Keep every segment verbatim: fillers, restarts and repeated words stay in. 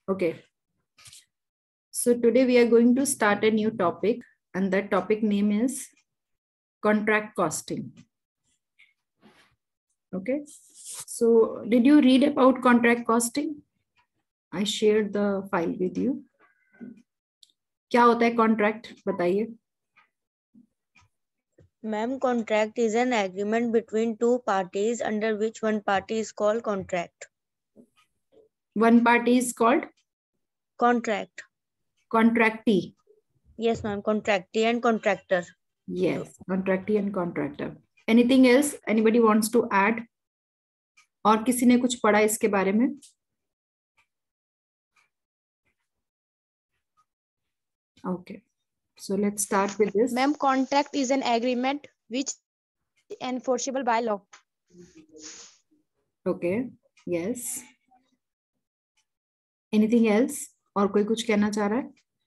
Okay. So today we are going to start a new topic, and that topic name is contract costing. Okay. So did you read about contract costing? I shared the file with you. क्या होता है contract? बताइए. Ma'am, contract is an agreement between two parties under which one party is called contract. One party is called Contract. contractee. Yes, ma'am. Contractee and contractor. Yes, contractee and contractor. Anything else? Anybody wants to add? और किसी ने कुछ पढ़ा इसके बारे में? Okay. So let's start with this. Ma'am, contract is an agreement which is enforceable by law. Okay. Yes. Anything else? और कोई कुछ कहना चाह रहा है?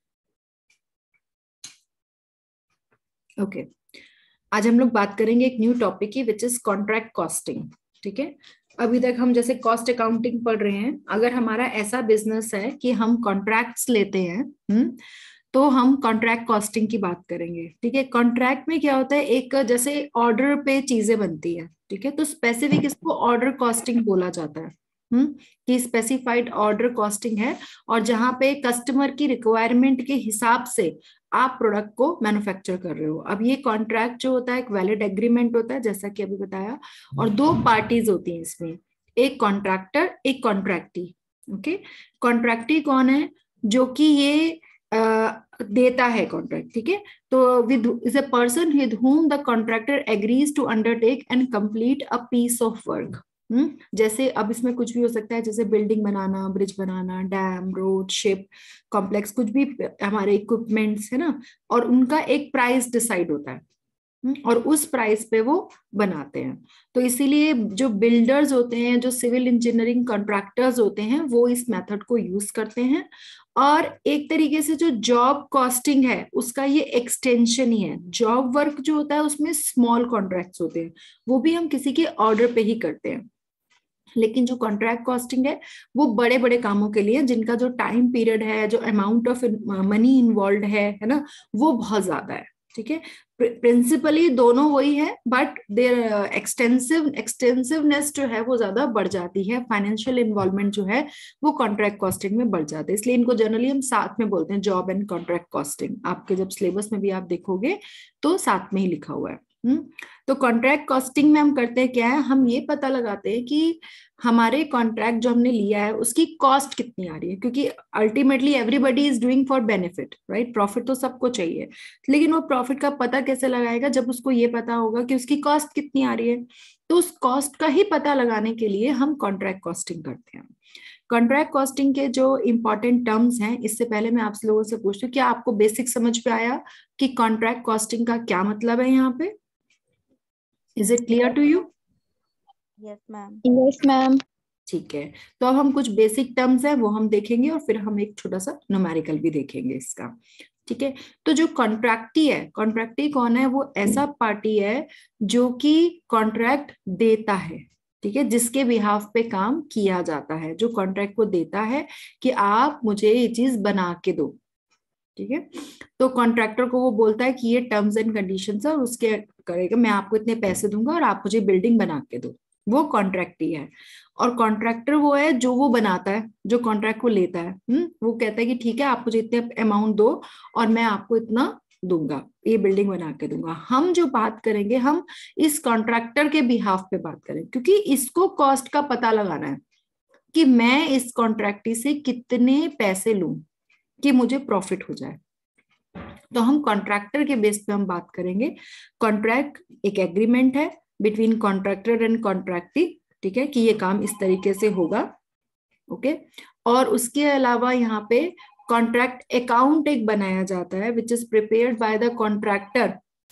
Okay okay. आज हम लोग बात करेंगे एक न्यू टॉपिक की विच इज कॉन्ट्रैक्ट कॉस्टिंग. ठीक है. अभी तक हम जैसे कॉस्ट अकाउंटिंग पढ़ रहे हैं. अगर हमारा ऐसा बिजनेस है कि हम कॉन्ट्रैक्ट्स लेते हैं हम्म तो हम कॉन्ट्रैक्ट कॉस्टिंग की बात करेंगे. ठीक है. कॉन्ट्रैक्ट में क्या होता है, एक जैसे ऑर्डर पे चीजें बनती है. ठीक है. तो स्पेसिफिक इसको ऑर्डर कॉस्टिंग बोला जाता है. हम्म कि स्पेसिफाइड ऑर्डर कॉस्टिंग है, और जहां पे कस्टमर की रिक्वायरमेंट के हिसाब से आप प्रोडक्ट को मैन्युफैक्चर कर रहे हो. अब ये कॉन्ट्रैक्ट जो होता है एक वैलिड एग्रीमेंट होता है, जैसा कि अभी बताया, और दो पार्टीज होती हैं इसमें, एक कॉन्ट्रैक्टर एक कॉन्ट्रैक्टी. ओके. कॉन्ट्रैक्टी कौन है? जो कि ये आ, देता है कॉन्ट्रैक्ट. ठीक है. तो with is a person with whom the contractor agrees to undertake and complete a piece of work. Hmm जैसे अब इसमें कुछ भी हो सकता है, जैसे बिल्डिंग बनाना, ब्रिज बनाना, डैम, रोड, शिप कॉम्प्लेक्स, कुछ भी हमारे इक्विपमेंट्स है ना, और उनका एक प्राइस डिसाइड होता है और उस प्राइस पे वो बनाते हैं. तो इसीलिए जो बिल्डर्स होते हैं, जो सिविल इंजीनियरिंग कॉन्ट्रैक्टर्स होते हैं, वो इस मेथड को यूज करते हैं. और एक तरीके से जो जॉब कॉस्टिंग है उसका ये एक्सटेंशन ही है. जॉब वर्क जो होता है उसमें स्मॉल कॉन्ट्रैक्ट्स होते हैं, वो भी हम किसी के ऑर्डर पे ही करते हैं. लेकिन जो कॉन्ट्रैक्ट कॉस्टिंग है वो बड़े बड़े कामों के लिए, जिनका जो टाइम पीरियड है, जो अमाउंट ऑफ मनी इन्वॉल्व है है ना, वो बहुत ज्यादा है. ठीक है. प्रिंसिपली दोनों वही है, बट देयर एक्सटेंसिव एक्सटेंसिवनेस जो है वो ज्यादा बढ़ जाती है. फाइनेंशियल इन्वॉल्वमेंट जो है वो कॉन्ट्रैक्ट कॉस्टिंग में बढ़ जाता है. इसलिए इनको जनरली हम साथ में बोलते हैं, जॉब एंड कॉन्ट्रैक्ट कॉस्टिंग. आपके जब सिलेबस में भी आप देखोगे तो साथ में ही लिखा हुआ है. हम्म तो कॉन्ट्रैक्ट कॉस्टिंग में हम करते हैं क्या है, हम ये पता लगाते हैं कि हमारे कॉन्ट्रैक्ट जो हमने लिया है उसकी कॉस्ट कितनी आ रही है, क्योंकि ultimately everybody is doing for benefit, right. Profit तो सबको चाहिए, लेकिन वो प्रॉफिट का पता कैसे लगाएगा, जब उसको ये पता होगा कि उसकी कॉस्ट कितनी आ रही है. तो उस कॉस्ट का ही पता लगाने के लिए हम कॉन्ट्रैक्ट कॉस्टिंग करते हैं. कॉन्ट्रैक्ट कॉस्टिंग के जो इंपॉर्टेंट टर्म्स हैं, इससे पहले मैं आप लोगों से पूछती हूँ, क्या आपको बेसिक समझ पे आया कि कॉन्ट्रैक्ट कॉस्टिंग का क्या मतलब है यहाँ पे? Is it clear to you? Yes, ma'am. Yes, ma'am. ठीक है. तो अब हम कुछ बेसिक टर्म्स हैं वो हम देखेंगे, और फिर हम एक छोटा सा न्यूमेरिकल भी देखेंगे इसका. ठीक है. तो जो कॉन्ट्रैक्टी है, कॉन्ट्रैक्टी कौन है? वो ऐसा पार्टी है जो कि कॉन्ट्रैक्ट देता है. ठीक है. जिसके बिहाफ पे काम किया जाता है, जो कॉन्ट्रैक्ट को देता है कि आप मुझे ये चीज बना के दो. ठीक है. तो कॉन्ट्रैक्टर को वो बोलता है कि ये टर्म्स एंड कंडीशंस है, और उसके करेगा, मैं आपको इतने पैसे दूंगा और आप मुझे बिल्डिंग बना के दो. वो कॉन्ट्रैक्टी है. और कॉन्ट्रैक्टर वो है जो वो बनाता है, जो कॉन्ट्रैक्ट को लेता है. हम्म वो कहता है कि ठीक है, आप मुझे इतने अमाउंट दो और मैं आपको इतना दूंगा, ये बिल्डिंग बना के दूंगा. हम जो बात करेंगे, हम इस कॉन्ट्रैक्टर के बिहाफ पे बात करें, क्योंकि इसको कॉस्ट का पता लगाना है कि मैं इस कॉन्ट्रैक्टी से कितने पैसे लूं कि मुझे प्रॉफिट हो जाए. तो हम कॉन्ट्रैक्टर के बेस पे हम बात करेंगे. कॉन्ट्रैक्ट एक एग्रीमेंट है बिटवीन कॉन्ट्रैक्टर एंड कॉन्ट्रैक्टी. ठीक है, कि ये काम इस तरीके से होगा. ओके. और उसके अलावा यहाँ पे कॉन्ट्रैक्ट अकाउंट एक बनाया जाता है which is prepared by the contractor,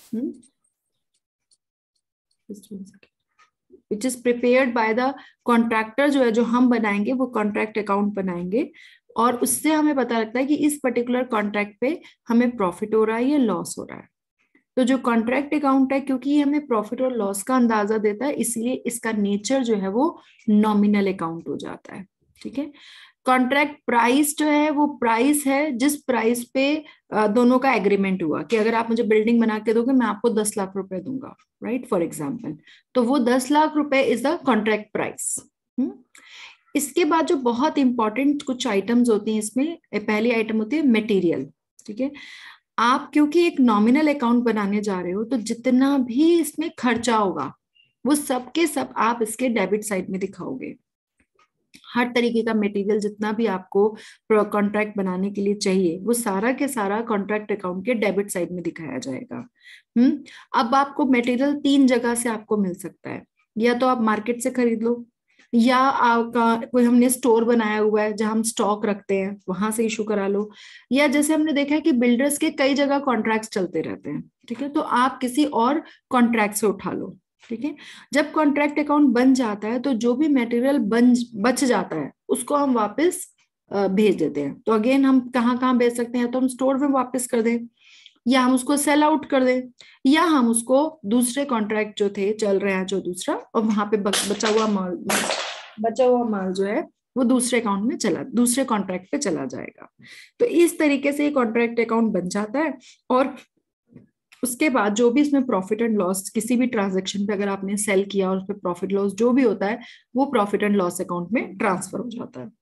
which is prepared by the contractor. जो है, जो हम बनाएंगे वो कॉन्ट्रैक्ट अकाउंट बनाएंगे, और उससे हमें पता लगता है कि इस पर्टिकुलर कॉन्ट्रैक्ट पे हमें प्रॉफिट हो रहा है या लॉस हो रहा है. तो जो कॉन्ट्रैक्ट अकाउंट है, क्योंकि ये हमें प्रॉफिट और लॉस का अंदाजा देता है, इसलिए इसका नेचर जो है वो नॉमिनल अकाउंट हो जाता है. ठीक है। कॉन्ट्रैक्ट प्राइस जो है वो प्राइस है जिस प्राइस पे दोनों का एग्रीमेंट हुआ कि अगर आप मुझे बिल्डिंग बना के दोगे मैं आपको दस लाख रुपए दूंगा, राइट, फॉर एग्जाम्पल, तो वो दस लाख रुपए इज द कॉन्ट्रैक्ट प्राइस। इसके बाद जो बहुत इंपॉर्टेंट कुछ आइटम्स होती हैं इसमें, पहली आइटम होती है मटेरियल। ठीक है, आप क्योंकि एक नॉमिनल अकाउंट बनाने जा रहे हो तो जितना भी इसमें खर्चा होगा वो सब के सब आप इसके डेबिट साइड में दिखाओगे। हर तरीके का मटेरियल जितना भी आपको कॉन्ट्रैक्ट बनाने के लिए चाहिए वो सारा के सारा कॉन्ट्रैक्ट अकाउंट के डेबिट साइड में दिखाया जाएगा। हम्म अब आपको मटेरियल तीन जगह से आपको मिल सकता है, या तो आप मार्केट से खरीद लो, या आपका कोई हमने स्टोर बनाया हुआ है जहां हम स्टॉक रखते हैं वहां से इशू करा लो, या जैसे हमने देखा है कि बिल्डर्स के कई जगह कॉन्ट्रैक्ट चलते रहते हैं, ठीक है, तो आप किसी और कॉन्ट्रैक्ट से उठा लो। ठीक है, जब कॉन्ट्रैक्ट अकाउंट बन जाता है तो जो भी मटेरियल बन बच जाता है उसको हम वापस भेज देते हैं। तो अगेन हम कहाँ कहाँ भेज सकते हैं, तो हम स्टोर में वापस कर दें, या हम उसको सेल आउट कर दें, या हम उसको दूसरे कॉन्ट्रैक्ट जो थे चल रहे हैं जो दूसरा, और वहां पे बचा हुआ माल बचा हुआ माल जो है वो दूसरे अकाउंट में चला दूसरे कॉन्ट्रैक्ट पे चला जाएगा। तो इस तरीके से कॉन्ट्रैक्ट अकाउंट बन जाता है, और उसके बाद जो भी इसमें प्रॉफिट एंड लॉस किसी भी ट्रांजैक्शन पे अगर आपने सेल किया और उस पर प्रॉफिट लॉस जो भी होता है वो प्रॉफिट एंड लॉस अकाउंट में ट्रांसफर हो जाता है।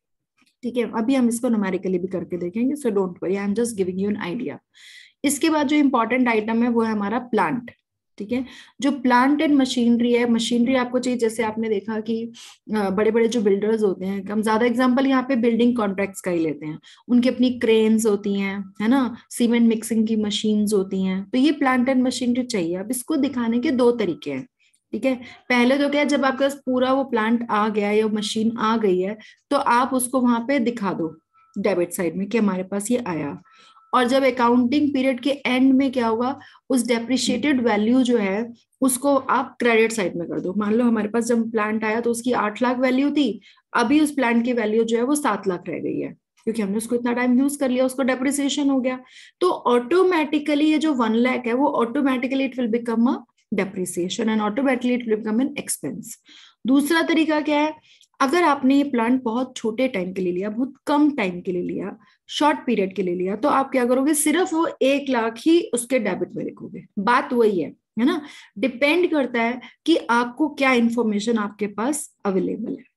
ठीक है, अभी हम इसको न्यूमेरिकली भी करके देखेंगे, so don't worry, I am just giving you an idea. इसके बाद जो इंपॉर्टेंट आइटम है वो है हमारा प्लांट। ठीक है, जो प्लांट एंड मशीनरी है, मशीनरी आपको चाहिए, जैसे आपने देखा कि बड़े बड़े जो बिल्डर्स होते हैं, हम ज्यादा एग्जांपल यहाँ पे बिल्डिंग कॉन्ट्रैक्ट्स का ही लेते हैं, उनकी अपनी क्रेन्स होती हैं, है ना, सीमेंट मिक्सिंग की मशीन्स होती हैं, तो ये प्लांट एंड मशीनरी चाहिए। अब इसको दिखाने के दो तरीके हैं। ठीक है, पहले तो क्या है, जब आपके पास पूरा वो प्लांट आ गया या मशीन आ गई है तो आप उसको वहां पे दिखा दो डेबिट साइड में कि हमारे पास ये आया, और जब अकाउंटिंग पीरियड के एंड में क्या होगा, उस डेप्रिशिएटेड वैल्यू जो है उसको आप क्रेडिट साइड में कर दो। मान लो हमारे पास जब प्लांट आया तो उसकी आठ लाख वैल्यू थी, अभी उस प्लांट की वैल्यू जो है वो सात लाख रह गई है क्योंकि हमने उसको इतना टाइम यूज कर लिया, उसको डेप्रिसिएशन हो गया, तो ऑटोमेटिकली ये जो वन लाख है वो automatically it will become a depreciation and automatically it will become an expense. दूसरा तरीका क्या है, अगर आपने ये प्लांट बहुत छोटे टाइम के लिए लिया, बहुत कम टाइम के लिए लिया, शॉर्ट पीरियड के लिए लिया, तो आप क्या करोगे, सिर्फ वो एक लाख ही उसके डेबिट में लिखोगे। बात वही है है ना, डिपेंड करता है कि आपको क्या इंफॉर्मेशन आपके पास अवेलेबल है।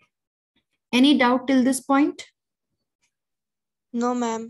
Any doubt till this point? No ma'am.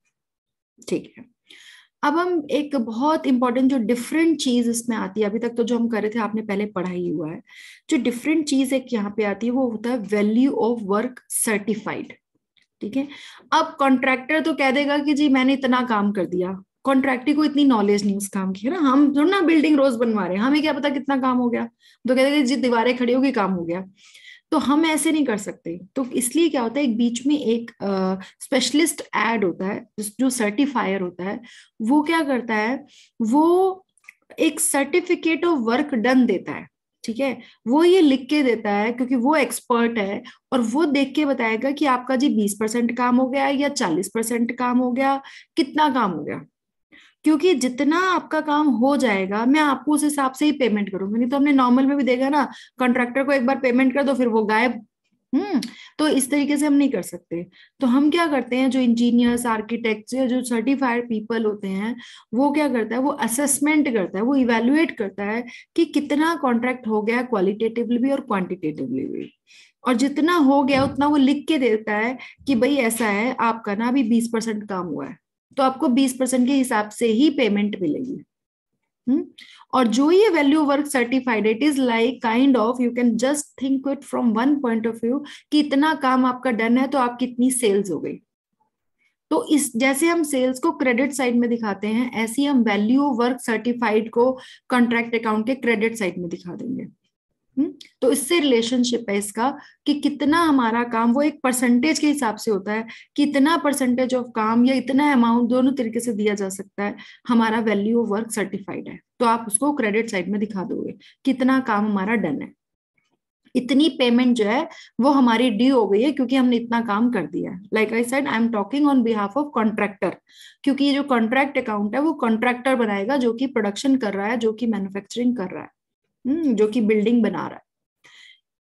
ठीक है, अब हम एक बहुत इंपॉर्टेंट जो डिफरेंट चीज इसमें आती है, अभी तक तो जो हम कर रहे थे आपने पहले पढ़ा ही हुआ है, जो डिफरेंट चीज एक यहाँ पे आती है वो होता है वैल्यू ऑफ वर्क सर्टिफाइड। ठीक है, अब कॉन्ट्रैक्टर तो कह देगा कि जी मैंने इतना काम कर दिया, कॉन्ट्रैक्टर को इतनी नॉलेज नहीं उस काम की, है ना, हम जो ना बिल्डिंग रोज बनवा रहे हैं, हमें क्या पता कितना काम हो गया, तो कह देगा जी दीवारें खड़ी होगी काम हो गया, तो हम ऐसे नहीं कर सकते। तो इसलिए क्या होता है, एक बीच में एक स्पेशलिस्ट ऐड होता है जो सर्टिफायर होता है, वो क्या करता है, वो एक सर्टिफिकेट ऑफ वर्क डन देता है। ठीक है, वो ये लिख के देता है क्योंकि वो एक्सपर्ट है, और वो देख के बताएगा कि आपका जी बीस परसेंट काम हो गया या चालीस परसेंट काम हो गया, कितना काम हो गया, क्योंकि जितना आपका काम हो जाएगा मैं आपको उस हिसाब से ही पेमेंट करूंगी। नहीं तो हमने नॉर्मल में भी देखा ना, कॉन्ट्रैक्टर को एक बार पेमेंट कर दो फिर वो गायब। हम्म तो इस तरीके से हम नहीं कर सकते। तो हम क्या करते हैं, जो इंजीनियर्स, आर्किटेक्ट्स या जो सर्टिफाइड पीपल होते हैं, वो क्या करता है, वो असेसमेंट करता है, वो इवेल्युएट करता है कि कितना कॉन्ट्रैक्ट हो गया क्वालिटेटिवली भी और क्वांटिटेटिवली भी, और जितना हो गया उतना वो लिख के देता है कि भाई ऐसा है आपका ना अभी बीस परसेंट काम हुआ है, तो आपको बीस परसेंट के हिसाब से ही पेमेंट मिलेगी। हम्म और जो ये value work certified, it is like kind of, you can just think it from one point of view कि इतना काम आपका डन है तो आपकी इतनी सेल्स हो गई। तो इस जैसे हम सेल्स को क्रेडिट साइड में दिखाते हैं, ऐसे ही हम वैल्यू वर्क सर्टिफाइड को कॉन्ट्रैक्ट अकाउंट के क्रेडिट साइड में दिखा देंगे। तो इससे रिलेशनशिप है इसका कि कितना हमारा काम, वो एक परसेंटेज के हिसाब से होता है, कितना परसेंटेज ऑफ काम या इतना अमाउंट दोनों तरीके से दिया जा सकता है, हमारा वैल्यू ऑफ वर्क सर्टिफाइड है, तो आप उसको क्रेडिट साइड में दिखा दोगे कितना काम हमारा डन है, इतनी पेमेंट जो है वो हमारी ड्यू हो गई है क्योंकि हमने इतना काम कर दिया है। Like I said, I am talking on behalf of contractor, क्योंकि ये जो कॉन्ट्रैक्ट अकाउंट है वो कॉन्ट्रैक्टर बनाएगा जो कि प्रोडक्शन कर रहा है, जो कि मैन्युफैक्चरिंग कर रहा है, जो कि बिल्डिंग बना रहा है।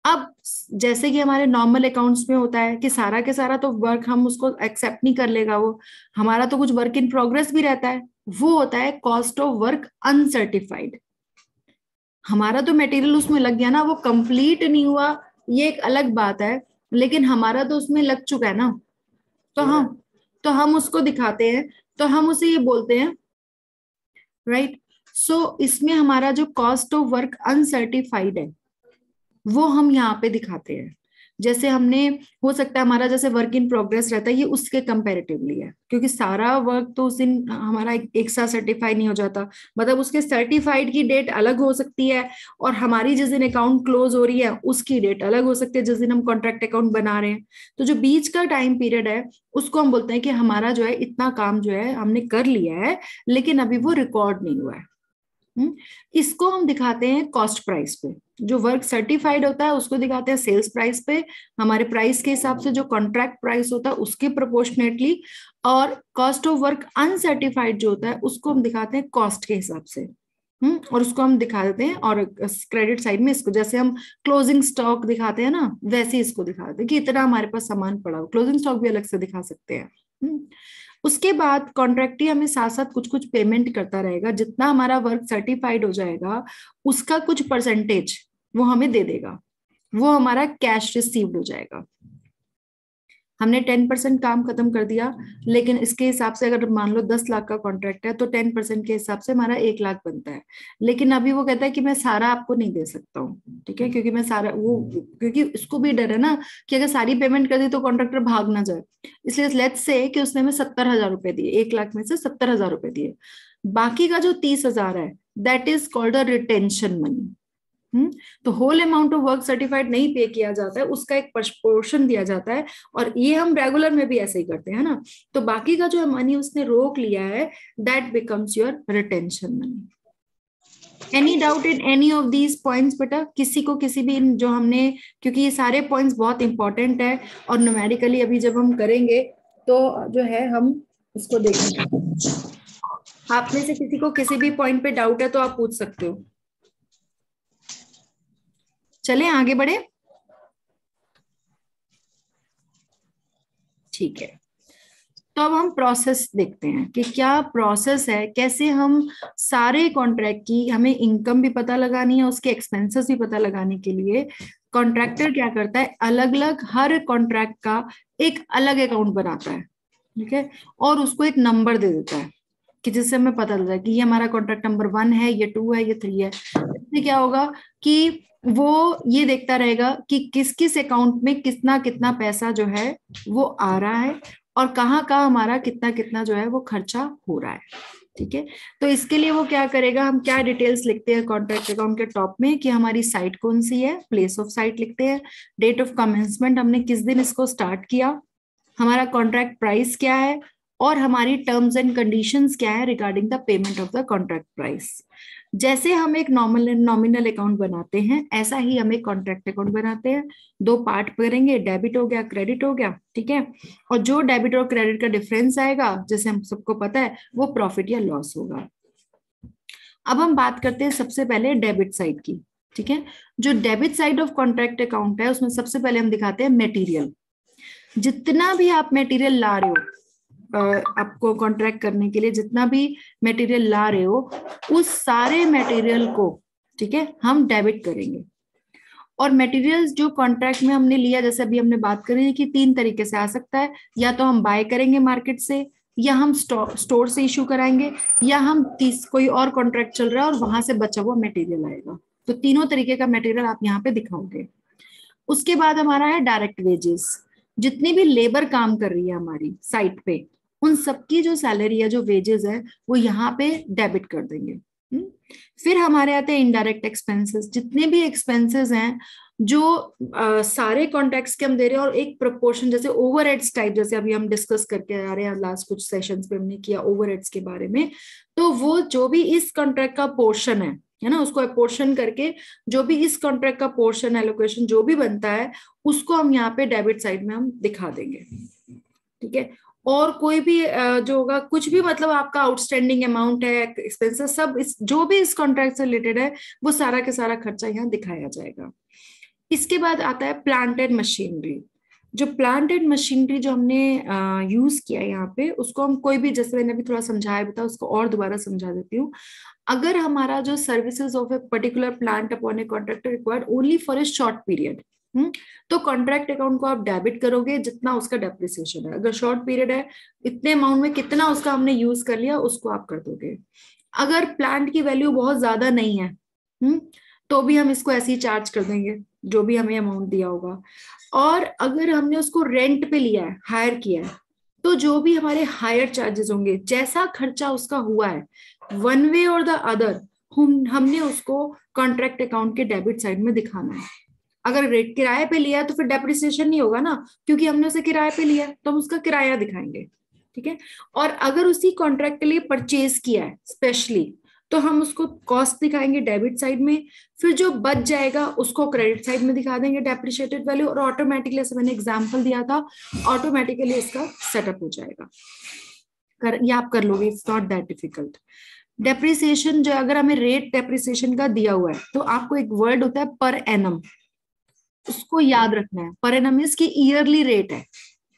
अब जैसे कि हमारे नॉर्मल अकाउंट्स में होता है कि सारा के सारा तो वर्क हम उसको एक्सेप्ट नहीं कर लेगा, वो हमारा तो कुछ वर्क इन प्रोग्रेस भी रहता है, वो होता है कॉस्ट ऑफ वर्क अनसर्टिफाइड। हमारा तो मटेरियल उसमें लग गया ना, वो कंप्लीट नहीं हुआ ये एक अलग बात है, लेकिन हमारा तो उसमें लग चुका है ना, तो हम तो हम उसको दिखाते हैं, तो हम उसे ये बोलते हैं, राइट। सो इसमें हमारा जो कॉस्ट ऑफ वर्क अनसर्टिफाइड है वो हम यहाँ पे दिखाते हैं। जैसे हमने, हो सकता है हमारा जैसे वर्क इन प्रोग्रेस रहता है, ये उसके कंपैरेटिवली है, क्योंकि सारा वर्क तो उस दिन हमारा एक, एक साथ सर्टिफाई नहीं हो जाता, मतलब उसके सर्टिफाइड की डेट अलग हो सकती है, और हमारी जिस दिन अकाउंट क्लोज हो रही है उसकी डेट अलग हो सकती है, जिस दिन हम कॉन्ट्रैक्ट अकाउंट बना रहे हैं। तो जो बीच का टाइम पीरियड है उसको हम बोलते हैं कि हमारा जो है इतना काम जो है हमने कर लिया है, लेकिन अभी वो रिकॉर्ड नहीं हुआ है। इसको हम दिखाते हैं कॉस्ट प्राइस पे। जो वर्क सर्टिफाइड होता है उसको दिखाते हैं सेल्स प्राइस पे, हमारे प्राइस के हिसाब से जो कॉन्ट्रैक्ट प्राइस होता है उसके प्रोपोर्शनेटली, और कॉस्ट ऑफ वर्क अनसर्टिफाइड जो होता है उसको हम दिखाते हैं कॉस्ट के हिसाब से। हम्म और उसको हम दिखा देते हैं, और क्रेडिट साइड में इसको जैसे हम क्लोजिंग स्टॉक दिखाते हैं ना, वैसे इसको दिखा देते हैं कि इतना हमारे पास सामान पड़ा हो। क्लोजिंग स्टॉक भी अलग से दिखा सकते हैं। हम्म उसके बाद कॉन्ट्रैक्टी हमें साथ साथ कुछ कुछ पेमेंट करता रहेगा, जितना हमारा वर्क सर्टिफाइड हो जाएगा उसका कुछ परसेंटेज वो हमें दे देगा, वो हमारा कैश रिसीव्ड हो जाएगा। हमने टेन परसेंट काम खत्म कर दिया, लेकिन इसके हिसाब से अगर मान लो दस लाख का कॉन्ट्रैक्ट है तो टेन परसेंट के हिसाब से हमारा एक लाख बनता है। लेकिन अभी वो कहता है कि मैं सारा आपको नहीं दे सकता हूँ, ठीक है, क्योंकि मैं सारा वो, क्योंकि इसको भी डर है ना कि अगर सारी पेमेंट कर दी तो कॉन्ट्रैक्टर भाग ना जाए। इसलिए लेट्स से कि उसने हमें सत्तर हजार रुपए दिए, एक लाख में से सत्तर हजार रुपए दिए, बाकी का जो तीस हजार है that is called a retention money. Hmm तो whole amount of work certified नहीं पे किया जाता है, उसका एक पोर्शन दिया जाता है, और ये हम रेगुलर में भी ऐसे ही करते हैं ना। तो बाकी का जो मनी उसने रोक लिया है that becomes your retention money. Any doubt in any of these points बेटा? किसी को किसी भी जो हमने, क्योंकि ये सारे पॉइंट्स बहुत इंपॉर्टेंट है, और न्यूमेरिकली अभी जब हम करेंगे तो जो है हम इसको देखेंगे। आप में से किसी को किसी भी पॉइंट पे डाउट है तो आप पूछ सकते हो। चले आगे बढ़े, ठीक है। तो अब हम प्रोसेस देखते हैं कि क्या प्रोसेस है, कैसे हम सारे कॉन्ट्रैक्ट की, हमें इनकम भी पता लगानी है, उसके एक्सपेंसेस भी पता लगाने के लिए कॉन्ट्रैक्टर क्या करता है, अलग अलग हर कॉन्ट्रैक्ट का एक अलग अकाउंट बनाता है, ठीक है, और उसको एक नंबर दे देता है कि जिससे हमें पता चल जाए कि ये हमारा कॉन्ट्रैक्ट नंबर वन है, ये टू है, ये थ्री है। इससे क्या होगा कि वो ये देखता रहेगा कि किस किस अकाउंट में कितना कितना पैसा जो है वो आ रहा है, और कहाँ कहाँ हमारा कितना कितना जो है वो खर्चा हो रहा है, ठीक है। तो इसके लिए वो क्या करेगा, हम क्या डिटेल्स लिखते हैं कॉन्ट्रैक्ट अकाउंट के टॉप में कि हमारी साइट कौन सी है, प्लेस ऑफ साइट लिखते हैं, डेट ऑफ कमेंसमेंट हमने किस दिन इसको स्टार्ट किया, हमारा कॉन्ट्रैक्ट प्राइस क्या है, और हमारी टर्म्स एंड कंडीशंस क्या है regarding the payment of the contract price. जैसे हम एक नॉमिनल नॉमिनल अकाउंट बनाते हैं, ऐसा ही हम एक कॉन्ट्रैक्ट अकाउंट बनाते हैं। दो पार्ट करेंगे, डेबिट हो गया, क्रेडिट हो गया, ठीक है, और जो डेबिट और क्रेडिट का डिफरेंस आएगा, जैसे हम सबको पता है, वो प्रॉफिट या लॉस होगा। अब हम बात करते हैं सबसे पहले डेबिट साइड की, ठीक है। जो debit side of contract account है उसमें सबसे पहले हम दिखाते हैं मटेरियल। जितना भी आप मटेरियल ला रहे हो, आपको कॉन्ट्रैक्ट करने के लिए जितना भी मटेरियल ला रहे हो, उस सारे मटेरियल को, ठीक है, हम डेबिट करेंगे। और मटेरियल्स जो कॉन्ट्रैक्ट में हमने लिया, जैसे अभी हमने बात करी कि तीन तरीके से आ सकता है, या तो हम बाय करेंगे मार्केट से, या हम स्टोर से इशू कराएंगे, या हम तीस कोई और कॉन्ट्रैक्ट चल रहा है और वहां से बचा हुआ मटेरियल आएगा। तो तीनों तरीके का मटेरियल आप यहाँ पे दिखाओगे। उसके बाद हमारा है डायरेक्ट वेजेस। जितनी भी लेबर काम कर रही है हमारी साइट पे, उन सबकी जो सैलरी है, जो वेजेस है, वो यहाँ पे डेबिट कर देंगे। फिर हमारे आते हैं इनडायरेक्ट एक्सपेंसेस। जितने भी एक्सपेंसेस हैं जो आ, सारे कॉन्ट्रैक्ट्स के हम दे रहे हैं, और एक प्रोपोर्शन, जैसे ओवरहेड्स टाइप, जैसे अभी हम डिस्कस करके आ रहे हैं, लास्ट कुछ सेशंस पे हमने किया ओवरहेड्स के बारे में, तो वो जो भी इस कॉन्ट्रैक्ट का पोर्शन है है ना, उसको पोर्शन करके जो भी इस कॉन्ट्रैक्ट का पोर्शन एलोकेशन जो भी बनता है, उसको हम यहाँ पे डेबिट साइड में हम दिखा देंगे, ठीक है। और कोई भी जो होगा, कुछ भी मतलब आपका आउटस्टैंडिंग अमाउंट है, एक्सपेंसेस, सब इस जो भी इस कॉन्ट्रैक्ट से रिलेटेड है, वो सारा के सारा खर्चा यहाँ दिखाया जाएगा। इसके बाद आता है प्लांट एंड मशीनरी। जो प्लांट एंड मशीनरी जो हमने यूज किया है यहाँ पे, उसको हम कोई भी, जैसे मैंने अभी थोड़ा समझाया भी था, उसको और दोबारा समझा देती हूँ। अगर हमारा जो services of a particular plant upon a contractor required only for a short period, तो कॉन्ट्रैक्ट अकाउंट को आप डेबिट करोगे जितना उसका डेप्रिसिएशन है। अगर शॉर्ट पीरियड है, इतने अमाउंट में कितना उसका हमने यूज कर लिया, उसको आप कर दोगे। अगर प्लांट की वैल्यू बहुत ज्यादा नहीं है, हम्म तो भी हम इसको ऐसे ही चार्ज कर देंगे जो भी हमें अमाउंट दिया होगा। और अगर हमने उसको रेंट पे लिया है, हायर किया है, तो जो भी हमारे हायर चार्जेस होंगे, जैसा खर्चा उसका हुआ है, वन वे और द अदर, हम हमने उसको कॉन्ट्रैक्ट अकाउंट के डेबिट साइड में दिखाना है। अगर रेट किराए पे लिया है तो फिर डेप्रिसिएशन नहीं होगा ना, क्योंकि हमने उसे किराए पे लिया है, तो हम उसका किराया दिखाएंगे। ठीक है। और अगर उसी कॉन्ट्रैक्ट के लिए परचेज किया है स्पेशली, तो हम उसको कॉस्ट दिखाएंगे डेबिट साइड में। फिर जो बच जाएगा उसको क्रेडिट साइड में दिखा देंगे डेप्रिशिएटेड वैल्यू, और ऑटोमेटिकली, जैसे मैंने एग्जांपल दिया था, ऑटोमेटिकली इसका सेटअप हो जाएगा। कर, ये आप कर लोगे, it's not that difficult. Depreciation जो, अगर हमें रेट डेप्रिसिएशन का दिया हुआ है, तो आपको एक वर्ड होता है पर एनम, उसको याद रखना है। पर एनम मींस की ईयरली रेट है।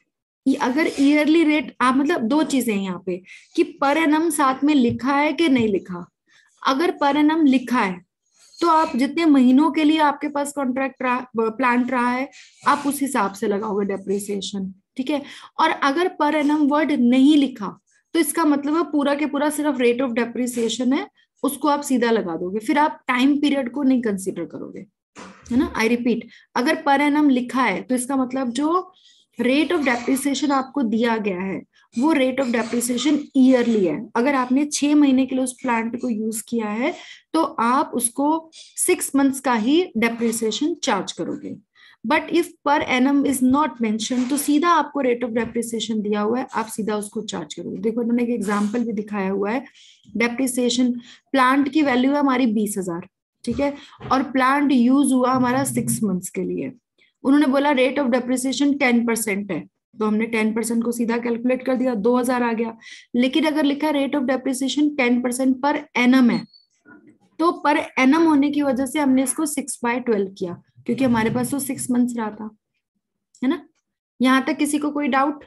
अगर ईयरली रेट, आप मतलब दो चीजें हैं यहाँ पे, कि पर एनम साथ में लिखा है कि नहीं लिखा। अगर पर एनम लिखा है तो आप जितने महीनों के लिए आपके पास कॉन्ट्रैक्ट रहा, प्लांट रहा है, आप उस हिसाब से लगाओगे डेप्रिसिएशन। ठीक है। और अगर पर एनम वर्ड नहीं लिखा, तो इसका मतलब है पूरा के पूरा सिर्फ रेट ऑफ डेप्रिसिएशन है, उसको आप सीधा लगा दोगे, फिर आप टाइम पीरियड को नहीं कंसीडर करोगे, है ना। आई रिपीट, अगर पर एनम लिखा है तो इसका मतलब जो रेट ऑफ डेप्रिसिएशन आपको दिया गया है, वो रेट ऑफ डेप्रिसिएशन ईयरली है। अगर आपने छह महीने के लिए उस प्लांट को यूज किया है, तो आप उसको सिक्स मंथ्स का ही डेप्रिसिएशन चार्ज करोगे। But if per annum is not mention, तो सीधा आपको रेट ऑफ डेप्रिसिएशन दिया हुआ है, आप सीधा उसको चार्ज करोगे। देखो, उन्होंने एक एग्जाम्पल भी दिखाया हुआ है। डेप्रिसिएशन, प्लांट की वैल्यू है हमारी बीस हजार, ठीक है, और प्लांट यूज हुआ हमारा सिक्स मंथ्स के लिए। उन्होंने बोला rate of depreciation ten percent है, तो हमने टेन परसेंट को सीधा कैलकुलेट कर दिया, दो हजार आ गया। लेकिन अगर लिखा rate of depreciation ten percent per annum है, तो पर एनम होने की वजह से हमने इसको सिक्स बाय ट्वेल्व किया, क्योंकि हमारे पास तो सिक्स मंथ्स रहा था, है ना। यहाँ तक किसी को कोई डाउट?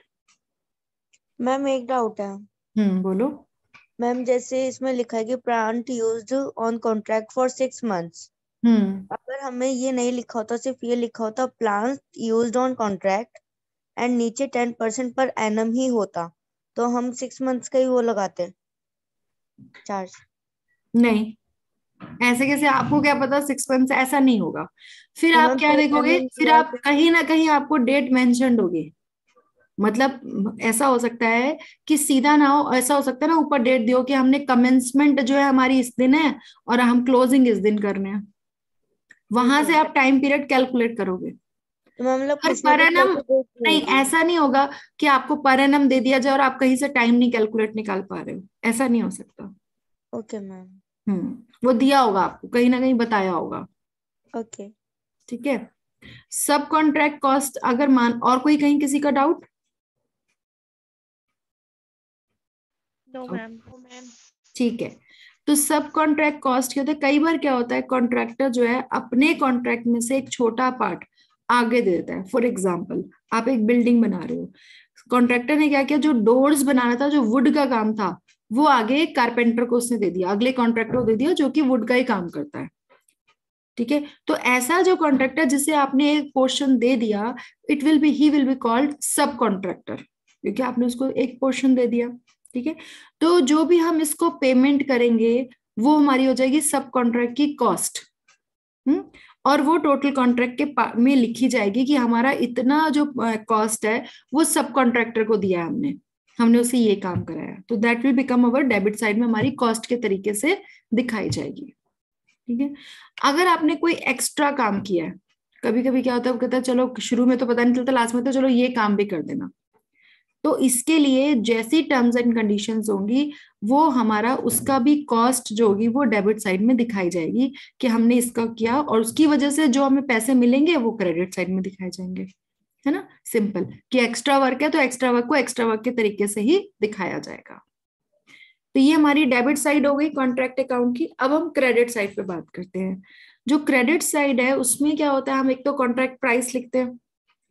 मैम एक डाउट है। हम्म बोलो। मैम जैसे इसमें लिखा है कि plant used on contract for six months, hmm अगर हमें ये नहीं लिखा होता, सिर्फ ये लिखा होता plant used on contract and नीचे टेन परसेंट पर एनम ही होता, तो हम सिक्स मंथ्स का ही वो लगाते चार्ज? नहीं, ऐसे कैसे? आपको क्या पता सिक्स मंथ? ऐसा नहीं होगा। फिर तो आप मैम क्या पर देखोगे, एनम फिर दिया आप कहीं ना कहीं आपको डेट मेंशन्ड होगी। मतलब ऐसा हो सकता है कि सीधा ना हो, ऐसा हो सकता है ना ऊपर डेट दियो कि हमने कमेंसमेंट जो है हमारी इस दिन है और हम क्लोजिंग इस दिन करने हैं, वहां से आप टाइम पीरियड कैलकुलेट करोगे। तो मैम मतलब पर कुछ ना पर कुछ एनम करके देख नहीं, लेगी। ऐसा नहीं होगा कि आपको पर एनम दे दिया जाए और आप कहीं से टाइम नहीं कैलकुलेट निकाल पा रहे हो, ऐसा नहीं हो सकता। Okay ma'am. हम्म वो दिया होगा आपको, कहीं ना कहीं बताया होगा। ओके ठीक है। सब कॉन्ट्रैक्ट कॉस्ट अगर मान, और कोई कहीं किसी का doubt? No ma'am. No ma'am. ठीक है। तो सब कॉन्ट्रैक्ट कॉस्ट क्या होता है? कई बार क्या होता है, कॉन्ट्रैक्टर जो है अपने कॉन्ट्रैक्ट में से एक छोटा पार्ट आगे दे देता है। फॉर एग्जाम्पल, आप एक बिल्डिंग बना रहे हो, कॉन्ट्रैक्टर ने क्या किया, जो डोर्स बनाना था, जो वुड का काम था, वो आगे कारपेंटर को उसने दे दिया, अगले कॉन्ट्रैक्टर को दे दिया जो कि वुड का ही काम करता है। ठीक है। तो ऐसा जो कॉन्ट्रैक्टर जिसे आपने एक पोर्शन दे दिया, it will be he will be called subcontractor, क्योंकि आपने उसको एक पोर्शन दे दिया। ठीक है। तो जो भी हम इसको पेमेंट करेंगे, वो हमारी हो जाएगी सब कॉन्ट्रैक्ट की कॉस्ट। हम्म और वो टोटल कॉन्ट्रैक्ट के में लिखी जाएगी कि हमारा इतना जो कॉस्ट है वो सब कॉन्ट्रैक्टर को दिया है हमने हमने उसे ये काम कराया, तो that will become our debit side में हमारी कॉस्ट के तरीके से दिखाई जाएगी। ठीक है। अगर आपने कोई एक्स्ट्रा काम किया है, कभी कभी क्या होता है, वो कहता है चलो शुरू में तो पता नहीं चलता, लास्ट में तो चलो ये काम भी कर देना, तो इसके लिए जैसी टर्म्स एंड कंडीशंस होंगी, वो हमारा उसका भी कॉस्ट जो होगी वो डेबिट साइड में दिखाई जाएगी कि हमने इसका किया, और उसकी वजह से जो हमें पैसे मिलेंगे वो क्रेडिट साइड में दिखाए जाएंगे, है ना। सिंपल, कि एक्स्ट्रा वर्क है तो एक्स्ट्रा वर्क को एक्स्ट्रा वर्क के तरीके से ही दिखाया जाएगा। तो ये हमारी डेबिट साइड हो गई कॉन्ट्रैक्ट अकाउंट की। अब हम क्रेडिट साइड पे बात करते हैं। जो क्रेडिट साइड है उसमें क्या होता है, हम एक तो कॉन्ट्रैक्ट प्राइस लिखते हैं,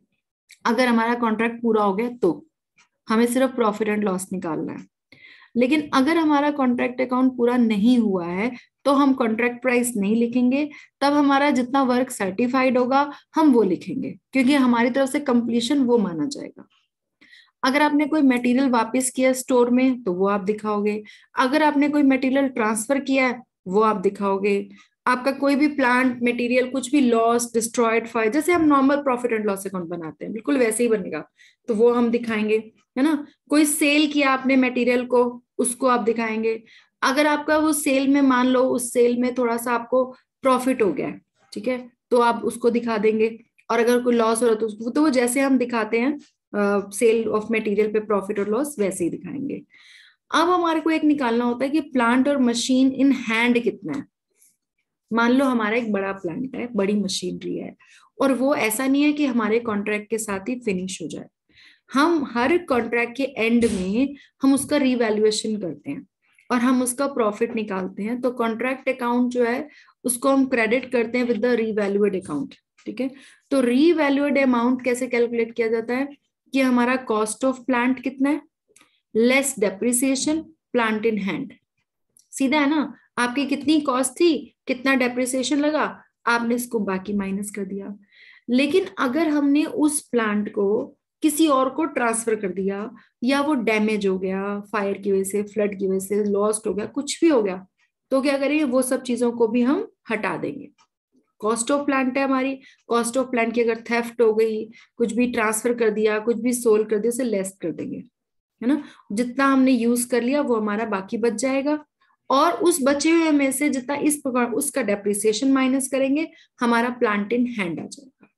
अगर हमारा कॉन्ट्रैक्ट पूरा हो गया तो हमें सिर्फ प्रॉफिट एंड लॉस निकालना है। लेकिन अगर हमारा कॉन्ट्रैक्ट अकाउंट पूरा नहीं हुआ है तो हम कॉन्ट्रैक्ट प्राइस नहीं लिखेंगे, तब हमारा जितना वर्क सर्टिफाइड होगा हम वो लिखेंगे, क्योंकि हमारी तरफ से कंप्लीशन वो माना जाएगा। अगर आपने कोई मटेरियल वापस किया स्टोर में तो वो आप दिखाओगे, अगर आपने कोई मटेरियल ट्रांसफर किया है वो आप दिखाओगे, आपका कोई भी प्लांट मटेरियल कुछ भी लॉस डिस्ट्रॉयड फायर, जैसे हम normal profit and loss account बनाते हैं बिल्कुल वैसे ही बनेगा, तो वो हम दिखाएंगे, है ना। कोई सेल किया आपने मटेरियल को, उसको आप दिखाएंगे। अगर आपका वो सेल में मान लो उस सेल में थोड़ा सा आपको प्रॉफिट हो गया, ठीक है, तो आप उसको दिखा देंगे। और अगर कोई लॉस हो रहा है तो उसको, तो वो जैसे हम दिखाते हैं सेल ऑफ मटेरियल पे प्रॉफिट और लॉस वैसे ही दिखाएंगे। अब हमारे को एक निकालना होता है कि प्लांट और मशीन इन हैंड कितना है। मान लो हमारा एक बड़ा प्लांट है, बड़ी मशीनरी है, और वो ऐसा नहीं है कि हमारे कॉन्ट्रैक्ट के साथ ही फिनिश हो जाए। हम हर कॉन्ट्रैक्ट के एंड में हम उसका रिवैल्यूएशन करते हैं और हम उसका प्रॉफिट निकालते हैं। तो कॉन्ट्रैक्ट अकाउंट जो है उसको हम क्रेडिट करते हैं विद द रीवैल्यूएड अकाउंट, ठीक है। तो रीवैल्यूएड अमाउंट कैसे कैलकुलेट किया जाता है कि हमारा कॉस्ट ऑफ प्लांट कितना है less depreciation plant in hand. सीधा है ना, आपकी कितनी कॉस्ट थी, कितना डेप्रिसिएशन लगा, आपने इसको बाकी माइनस कर दिया। लेकिन अगर हमने उस प्लांट को किसी और को ट्रांसफर कर दिया, या वो डैमेज हो गया फायर की वजह से, फ्लड की वजह से लॉस्ट हो गया, कुछ भी हो गया, तो क्या करेंगे, वो सब चीजों को भी हम हटा देंगे। कॉस्ट ऑफ प्लांट है हमारी, कॉस्ट ऑफ प्लांट की अगर थेफ्ट हो गई, कुछ भी ट्रांसफर कर दिया, कुछ भी सोल्ड कर दिया, उसे लेस कर देंगे, है ना। जितना हमने यूज कर लिया वो हमारा बाकी बच जाएगा, और उस बचे हुए में से जितना इस प्रकार उसका डेप्रिसिएशन माइनस करेंगे, हमारा प्लांट इन हैंड आ जाएगा।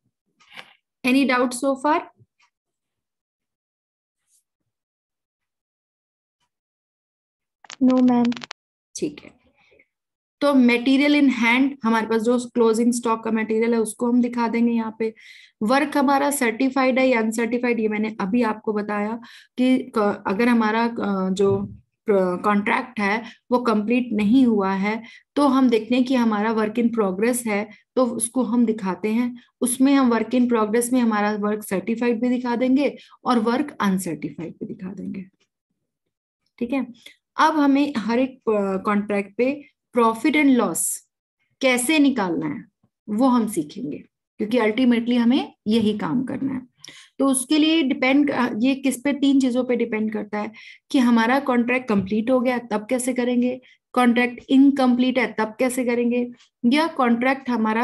Any doubt so far? No ma'am. ठीक है, तो मटेरियल इन हैंड हमारे पास जो क्लोजिंग स्टॉक का मटेरियल है उसको हम दिखा देंगे यहाँ पे। वर्क हमारा सर्टिफाइड है या अनसर्टिफाइड, ये मैंने अभी आपको बताया कि अगर हमारा जो कॉन्ट्रैक्ट है वो कंप्लीट नहीं हुआ है तो हम देखते हैं कि हमारा वर्क इन प्रोग्रेस है, तो उसको हम दिखाते हैं। उसमें हम वर्क इन प्रोग्रेस में हमारा वर्क सर्टिफाइड भी दिखा देंगे और वर्क अनसर्टिफाइड भी दिखा देंगे, ठीक है। अब हमें हर एक कॉन्ट्रैक्ट पे प्रॉफिट एंड लॉस कैसे निकालना है वो हम सीखेंगे, क्योंकि अल्टीमेटली हमें यही काम करना है। तो उसके लिए डिपेंड, ये किस पे, तीन चीजों पे डिपेंड करता है कि हमारा कॉन्ट्रैक्ट कंप्लीट हो गया तब कैसे करेंगे, कॉन्ट्रैक्ट इनकम्प्लीट है तब कैसे करेंगे, या कॉन्ट्रैक्ट हमारा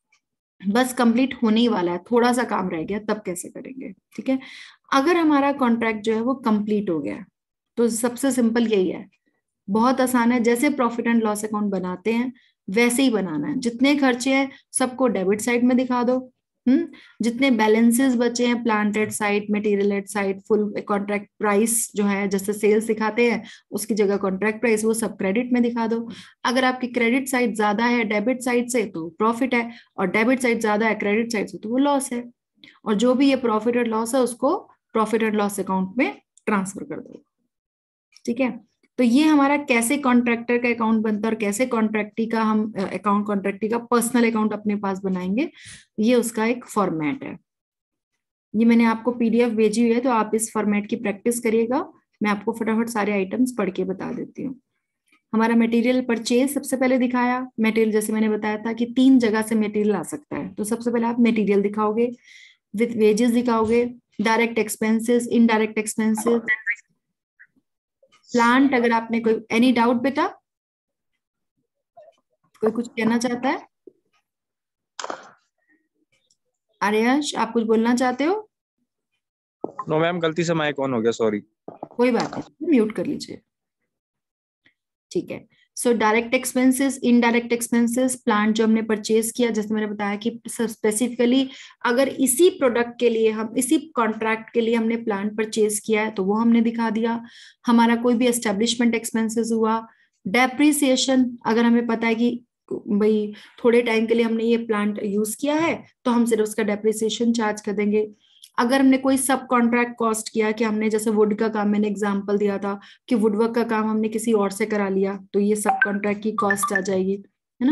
बस कंप्लीट होने ही वाला है, थोड़ा सा काम रह गया तब कैसे करेंगे, ठीक है। अगर हमारा कॉन्ट्रैक्ट जो है वो कंप्लीट हो गया तो सबसे सिंपल यही है, बहुत आसान है, जैसे प्रॉफिट एंड लॉस अकाउंट बनाते हैं वैसे ही बनाना है। जितने खर्चे हैं सबको डेबिट साइड में दिखा दो, हम्म जितने बैलेंसेस बचे हैं plant at site, material at site, full contract price जो है जैसे सेल्स दिखाते हैं उसकी जगह कॉन्ट्रैक्ट प्राइस वो सब क्रेडिट में दिखा दो। अगर आपकी क्रेडिट साइड ज्यादा है डेबिट साइड से तो प्रॉफिट है, और डेबिट साइड ज्यादा है क्रेडिट साइड से तो वो लॉस है, और जो भी ये प्रॉफिट एंड लॉस है उसको प्रॉफिट एंड लॉस अकाउंट में ट्रांसफर कर दो, ठीक है। तो ये हमारा कैसे कॉन्ट्रैक्टर का अकाउंट बनता है और कैसे कॉन्ट्रैक्टी का हम अकाउंट, कॉन्ट्रैक्टी का पर्सनल अकाउंट अपने पास बनाएंगे, ये उसका एक फॉर्मेट है। ये मैंने आपको पीडीएफ भेजी हुई है, तो आप इस फॉर्मेट की प्रैक्टिस करिएगा। मैं आपको फटाफट सारे आइटम्स पढ़ के बता देती हूँ। हमारा मटेरियल परचेज सबसे पहले दिखाया। मटेरियल जैसे मैंने बताया था कि तीन जगह से मटेरियल आ सकता है, तो सबसे पहले आप मटेरियल दिखाओगे, विथ वेजेस दिखाओगे, direct expenses, indirect expenses, plant. अगर आपने कोई, एनी डाउट बेटा, कोई कुछ कहना चाहता है? आर्यश आप कुछ बोलना चाहते हो? नो मैम, गलती से माइक ऑन हो गया, सॉरी। कोई बात नहीं, म्यूट कर लीजिए, ठीक है। So direct expenses, indirect expenses, plant जो हमने परचेज किया, जैसे मैंने बताया कि स्पेसिफिकली अगर इसी प्रोडक्ट के लिए, हम इसी कॉन्ट्रैक्ट के लिए हमने प्लांट परचेज किया है तो वो हमने दिखा दिया। हमारा कोई भी एस्टेब्लिशमेंट एक्सपेंसेस हुआ, डेप्रिसिएशन, अगर हमें पता है कि भाई थोड़े टाइम के लिए हमने ये प्लांट यूज किया है तो हम सिर्फ उसका डेप्रिसिएशन चार्ज कर देंगे। अगर हमने कोई सब कॉन्ट्रैक्ट कॉस्ट किया, कि हमने जैसे वुड का काम, मैंने एग्जांपल दिया था कि वुडवर्क का काम हमने किसी और से करा लिया, तो ये सब कॉन्ट्रैक्ट की कॉस्ट आ जाएगी, है ना।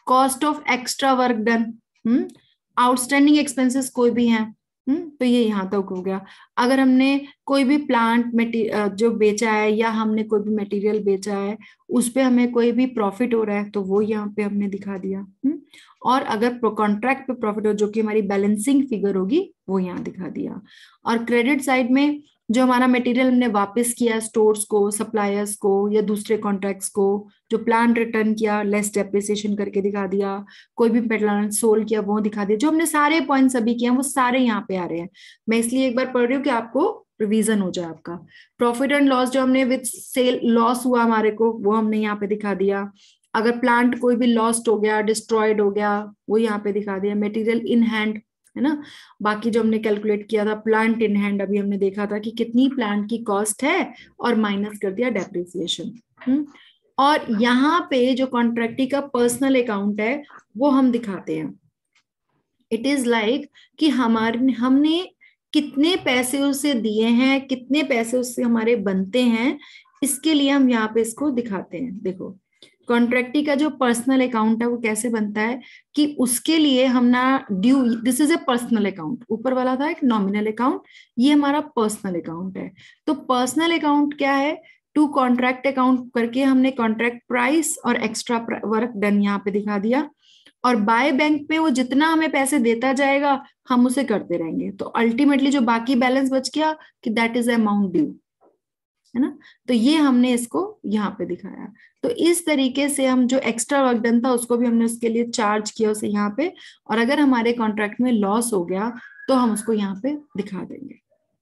Cost of extra work done, hmm outstanding expenses कोई भी हैं, हम्म तो ये यहाँ तक हो गया। अगर हमने कोई भी प्लांट मटेरियल जो बेचा है या हमने कोई भी मटेरियल बेचा है उस पे हमें कोई भी प्रॉफिट हो रहा है तो वो यहाँ पे हमने दिखा दिया, हम्म और अगर कॉन्ट्रैक्ट पे प्रॉफिट हो जो कि हमारी बैलेंसिंग फिगर होगी वो यहाँ दिखा दिया। और क्रेडिट साइड में जो हमारा मटेरियल हमने वापस किया स्टोर्स को, सप्लायर्स को या दूसरे कॉन्ट्रैक्ट्स को, जो प्लांट रिटर्न किया लेस डेप्रिसिएशन करके दिखा दिया, कोई भी प्लांट सोल किया वो दिखा दिया। जो हमने सारे पॉइंट्स अभी किए हैं वो सारे यहाँ पे आ रहे हैं। मैं इसलिए एक बार पढ़ रही हूँ कि आपको रिवीजन हो जाए आपका। प्रॉफिट एंड लॉस जो हमने विद सेल लॉस हुआ हमारे को वो हमने यहाँ पे दिखा दिया। अगर प्लांट कोई भी लॉस्ट हो गया, डिस्ट्रॉयड हो गया, वो यहाँ पे दिखा दिया। मटेरियल इन हैंड है ना, बाकी जो हमने कैलकुलेट किया था प्लांट इन हैंड, अभी हमने देखा था कि कितनी प्लांट की कॉस्ट है और माइनस कर दिया डेप्रिसिएशन। और यहाँ पे जो कॉन्ट्रैक्टी का पर्सनल अकाउंट है वो हम दिखाते हैं। इट इज लाइक कि हमारे हमने कितने पैसे उसे दिए हैं, कितने पैसे उससे हमारे बनते हैं, इसके लिए हम यहाँ पे इसको दिखाते हैं। देखो कॉन्ट्रैक्टी का जो पर्सनल अकाउंट है वो कैसे बनता है कि उसके लिए हम ना due, this is a personal account, ऊपर वाला था एक नॉमिनल अकाउंट, ये हमारा पर्सनल अकाउंट है। तो पर्सनल अकाउंट क्या है, टू कॉन्ट्रैक्ट अकाउंट करके हमने कॉन्ट्रैक्ट प्राइस और एक्स्ट्रा वर्क डन यहाँ पे दिखा दिया। और बाय बैंक में वो जितना हमें पैसे देता जाएगा हम उसे करते रहेंगे, तो अल्टीमेटली जो बाकी बैलेंस बच गया कि दैट इज अमाउंट ड्यू, है ना। तो ये हमने इसको यहाँ पे दिखाया। तो इस तरीके से हम जो एक्स्ट्रा वर्क डन था उसको भी हमने उसके लिए चार्ज किया उसे यहाँ पे, और अगर हमारे कॉन्ट्रैक्ट में लॉस हो गया तो हम उसको यहाँ पे दिखा देंगे।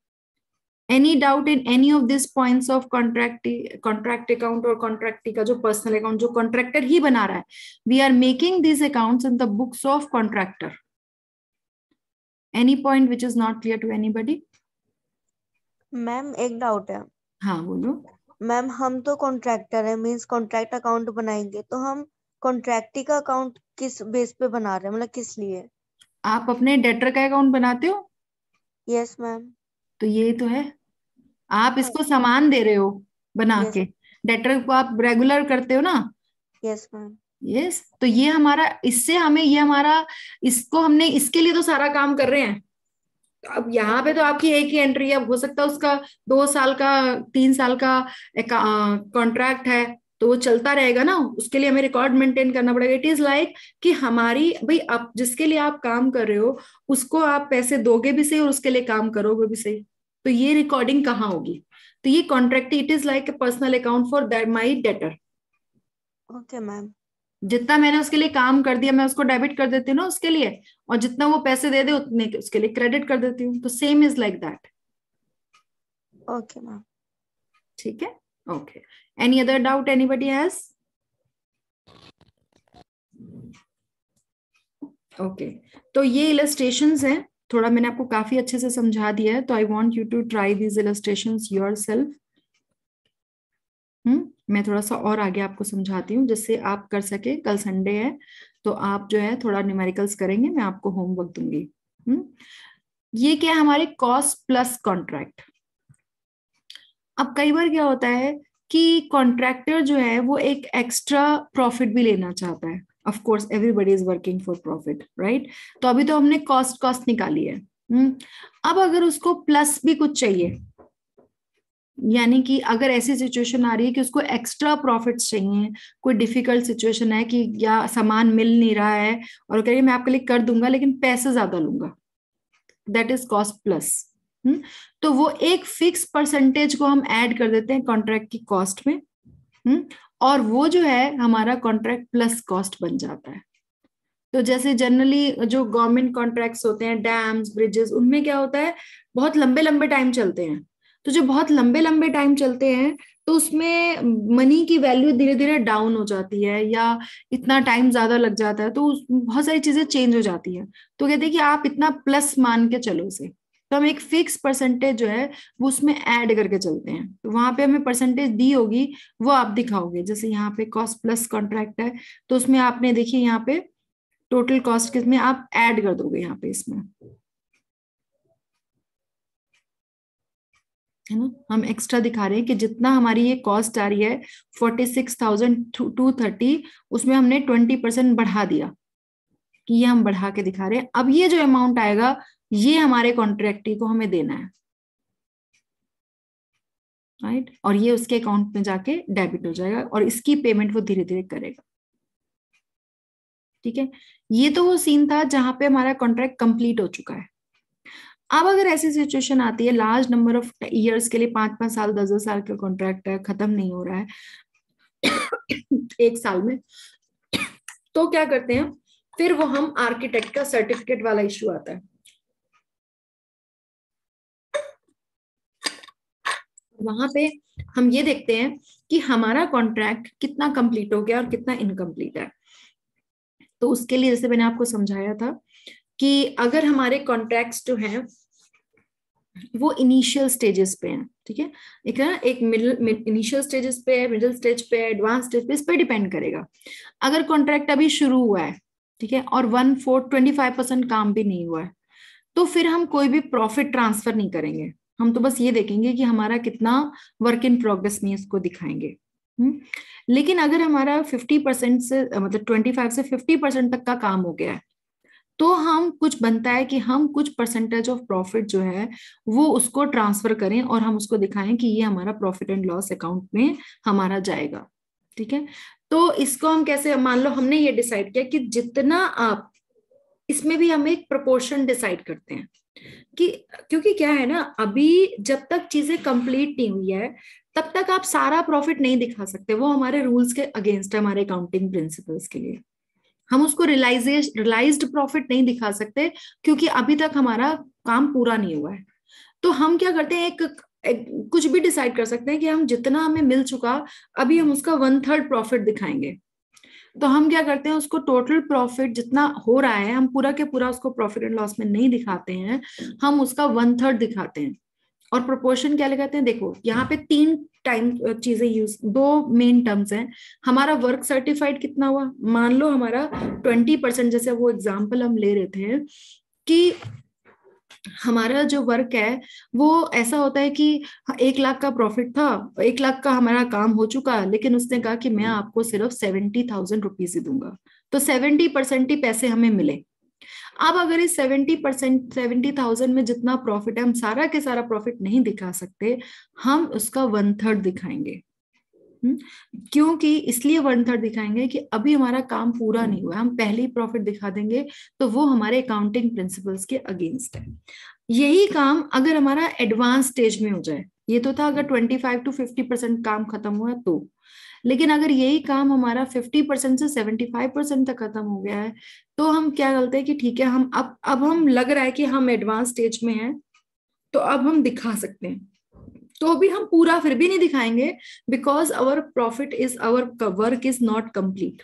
Any doubt in any of this points of contract contract account और कॉन्ट्रैक्टी का जो पर्सनल अकाउंट जो कॉन्ट्रैक्टर ही बना रहा है, we are making this accounts in the books of contractor. Any point which is not clear to anybody? Ma'am एक डाउट है। हाँ बोलो। मैम हम तो कॉन्ट्रैक्टर है, मींस कॉन्ट्रैक्ट अकाउंट बनाएंगे, तो हम कॉन्ट्रैक्टी का अकाउंट किस बेस पे बना रहे हैं, मतलब किस लिए? आप अपने डेटर का अकाउंट बनाते हो? Yes ma'am. तो ये तो है, आप इसको सामान दे रहे हो बना Yes. के, डेटर को आप रेगुलर करते हो ना। Yes ma'am. यस, तो ये हमारा, इससे हमें ये हमारा, इसको हमने इसके लिए तो सारा काम कर रहे हैं। तो अब यहाँ पे तो आपकी एक ही एंट्री है, अब हो सकता है उसका दो साल का तीन साल का कॉन्ट्रैक्ट है तो वो चलता रहेगा ना, उसके लिए हमें रिकॉर्ड मेंटेन करना पड़ेगा। इट इज लाइक कि हमारी भाई, आप जिसके लिए आप काम कर रहे हो उसको आप पैसे दोगे भी सही और उसके लिए काम करोगे भी सही, तो ये रिकॉर्डिंग कहाँ होगी? तो ये contract, it is like a personal account for that my debtor. Okay ma'am. जितना मैंने उसके लिए काम कर दिया मैं उसको डेबिट कर देती हूँ ना उसके लिए, और जितना वो पैसे दे दे उतने उसके लिए क्रेडिट कर देती हूँ। तो same is like that. Okay ma'am. ठीक है, okay. Any other doubt anybody has? Okay, तो ये इलस्ट्रेशंस हैं, थोड़ा मैंने आपको काफी अच्छे से समझा दिया है, तो I want you to try these illustrations yourself. Hmm मैं थोड़ा सा और आगे आपको समझाती हूँ जिससे आप कर सके। कल संडे है तो आप जो है थोड़ा न्यूमेरिकल्स करेंगे, मैं आपको होमवर्क दूंगी। हम्म ये क्या है, हमारे कॉस्ट प्लस कॉन्ट्रैक्ट। अब कई बार क्या होता है कि कॉन्ट्रैक्टर जो है वो एक एक्स्ट्रा प्रॉफिट भी लेना चाहता है। Of course everybody is working for profit, right. तो अभी तो हमने कॉस्ट कॉस्ट निकाली है। हम्म अब अगर उसको प्लस भी कुछ चाहिए, यानी कि अगर ऐसी सिचुएशन आ रही है कि उसको एक्स्ट्रा प्रॉफिट्स चाहिए, कोई डिफिकल्ट सिचुएशन है कि या सामान मिल नहीं रहा है और कह रही मैं आपके लिए कर दूंगा लेकिन पैसे ज्यादा लूंगा, that is cost plus. Hmm तो वो एक फिक्स परसेंटेज को हम ऐड कर देते हैं कॉन्ट्रैक्ट की कॉस्ट में। हम्म और वो जो है हमारा कॉन्ट्रैक्ट प्लस कॉस्ट बन जाता है। तो जैसे जनरली जो गवर्नमेंट कॉन्ट्रैक्ट्स होते हैं, डैम्स, ब्रिजेस, उनमें क्या होता है बहुत लंबे लंबे टाइम चलते हैं। तो जो बहुत लंबे लंबे टाइम चलते हैं तो उसमें मनी की वैल्यू धीरे धीरे डाउन हो जाती है या इतना टाइम ज्यादा लग जाता है, तो बहुत सारी चीजें चेंज हो जाती है। तो कहते हैं कि आप इतना प्लस मान के चलो उसे, तो हम एक फिक्स परसेंटेज जो है वो उसमें ऐड करके चलते हैं। तो वहां पे हमें परसेंटेज दी होगी वो आप दिखाओगे। जैसे यहाँ पे कॉस्ट प्लस कॉन्ट्रैक्ट है तो उसमें आपने देखिए यहाँ पे टोटल कॉस्ट किसमें आप ऐड कर दोगे यहाँ पे इसमें। है ना, हम एक्स्ट्रा दिखा रहे हैं कि जितना हमारी ये कॉस्ट आ रही है forty six thousand two thirty, उसमें हमने ट्वेंटी परसेंट बढ़ा दिया, कि ये हम बढ़ा के दिखा रहे हैं। अब ये जो अमाउंट आएगा ये हमारे कॉन्ट्रैक्टी को हमें देना है, राइट, और ये उसके अकाउंट में जाके डेबिट हो जाएगा और इसकी पेमेंट वो धीरे धीरे करेगा। ठीक है, ये तो वो सीन था जहां पे हमारा कॉन्ट्रैक्ट कंप्लीट हो चुका है। अब अगर ऐसी सिचुएशन आती है लार्ज नंबर ऑफ इयर्स के लिए, पांच पांच साल दस दस साल का कॉन्ट्रैक्ट है, खत्म नहीं हो रहा है एक साल में, तो क्या करते हैं फिर वो हम आर्किटेक्ट का सर्टिफिकेट वाला इश्यू आता है। वहां पे हम ये देखते हैं कि हमारा कॉन्ट्रैक्ट कितना कंप्लीट हो गया और कितना इनकम्प्लीट है। तो उसके लिए जैसे मैंने आपको समझाया था कि अगर हमारे कॉन्ट्रैक्ट्स जो हैं वो इनिशियल स्टेजेस पे हैं, ठीक है, एक है एक मिडिल इनिशियल स्टेजेस पे है, मिडिल स्टेज पे है, एडवांस स्टेज पे, इस पे डिपेंड करेगा। अगर कॉन्ट्रैक्ट अभी शुरू हुआ है, ठीक है, और one fourth twenty five percent काम भी नहीं हुआ है, तो फिर हम कोई भी प्रॉफिट ट्रांसफर नहीं करेंगे, हम तो बस ये देखेंगे कि हमारा कितना वर्क इन प्रोग्रेस में इसको दिखाएंगे। हुँ? लेकिन अगर हमारा फिफ्टी परसेंट से मतलब ट्वेंटी फाइव से फिफ्टी परसेंट तक का काम हो गया है, तो हम कुछ बनता है कि हम कुछ परसेंटेज ऑफ प्रॉफिट जो है वो उसको ट्रांसफर करें और हम उसको दिखाएं कि ये हमारा प्रॉफिट एंड लॉस अकाउंट में हमारा जाएगा। ठीक है, तो इसको हम कैसे, मान लो हमने ये डिसाइड किया कि जितना आप, इसमें भी हम एक प्रोपोर्शन डिसाइड करते हैं कि, क्योंकि क्या है ना, अभी जब तक चीजें कंप्लीट नहीं हुई है तब तक आप सारा प्रॉफिट नहीं दिखा सकते, वो हमारे रूल्स के अगेंस्ट है, हमारे अकाउंटिंग प्रिंसिपल्स के लिए। हम उसको रियलाइजेश रियलाइज्ड प्रॉफिट नहीं दिखा सकते क्योंकि अभी तक हमारा काम पूरा नहीं हुआ है। तो हम क्या करते हैं, एक, एक कुछ भी डिसाइड कर सकते हैं कि हम जितना हमें मिल चुका अभी हम उसका वन थर्ड प्रॉफिट दिखाएंगे। तो हम क्या करते हैं, उसको टोटल प्रॉफिट जितना हो रहा है हम पूरा के पूरा उसको प्रॉफिट एंड लॉस में नहीं दिखाते हैं, हम उसका वन थर्ड दिखाते हैं। और प्रोपोर्शन क्या लगाते हैं, देखो यहाँ पे तीन टाइम चीजें यूज, दो मेन टर्म्स हैं। हमारा वर्क सर्टिफाइड कितना हुआ, मान लो हमारा ट्वेंटी परसेंट, जैसे वो एग्जाम्पल हम ले रहे थे कि हमारा जो वर्क है वो ऐसा होता है कि एक लाख का प्रॉफिट था, एक लाख का हमारा काम हो चुका, लेकिन उसने कहा कि मैं आपको सिर्फ सेवेंटी थाउजेंड रुपीज ही दूंगा, तो सेवेंटी परसेंट ही पैसे हमें मिले। अब अगर इस सेवेंटी परसेंट सेवेंटी थाउजेंड में जितना प्रॉफिट है हम सारा के सारा प्रॉफिट नहीं दिखा सकते, हम उसका वन थर्ड दिखाएंगे। क्योंकि इसलिए वन थर्ड दिखाएंगे कि अभी हमारा काम पूरा नहीं हुआ, हम पहले ही प्रॉफिट दिखा देंगे तो वो हमारे अकाउंटिंग प्रिंसिपल्स के अगेंस्ट है। यही काम अगर हमारा एडवांस स्टेज में हो जाए, ये तो था अगर twenty five to fifty percent काम खत्म हुआ तो, लेकिन अगर यही काम हमारा फिफ्टी परसेंट से सेवेंटी फाइव परसेंट तक खत्म हो गया है, तो हम क्या करते हैं कि ठीक है, हम अब अब हम लग रहा है कि हम एडवांस स्टेज में हैं, तो अब हम दिखा सकते हैं। तो भी हम पूरा फिर भी नहीं दिखाएंगे because our profit is, our work is not complete,